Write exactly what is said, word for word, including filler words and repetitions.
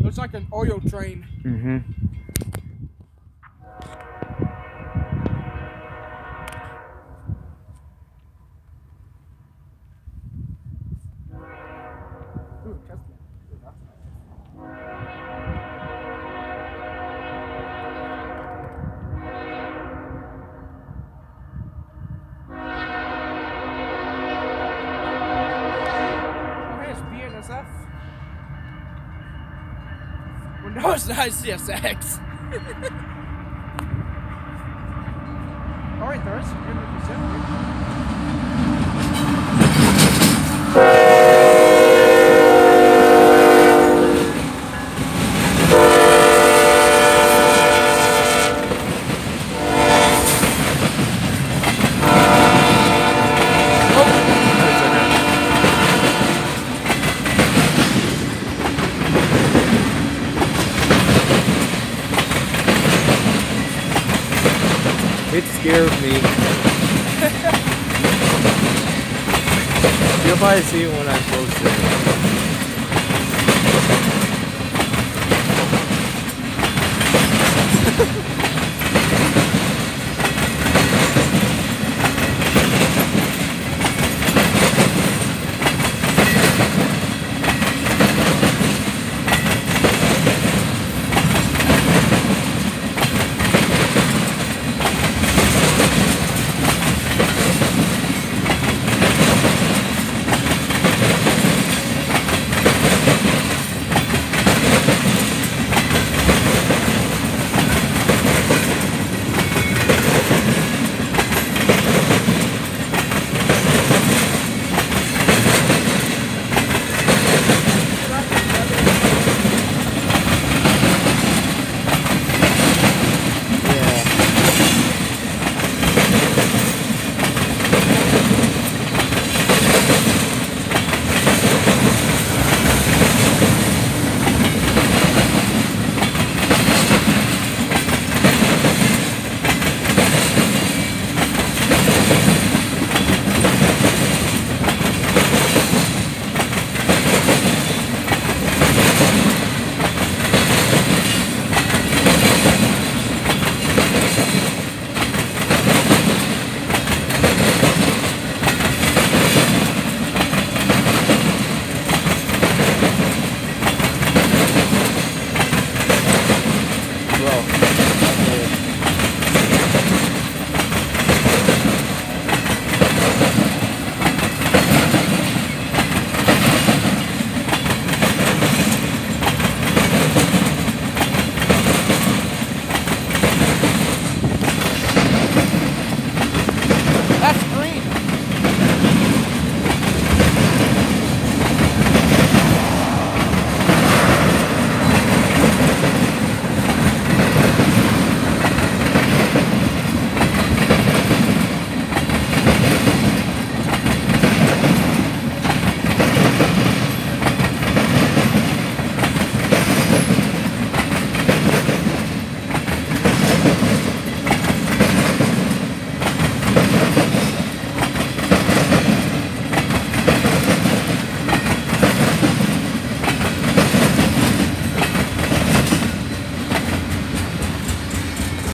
Looks like an oil train. Mm-hmm. Ooh, Tesla. Ooh, that's nice. Oh, hey, it's B N S F. Well, no, it's not C S X. Alright, there is some good It scared me. You'll probably see it when I post it.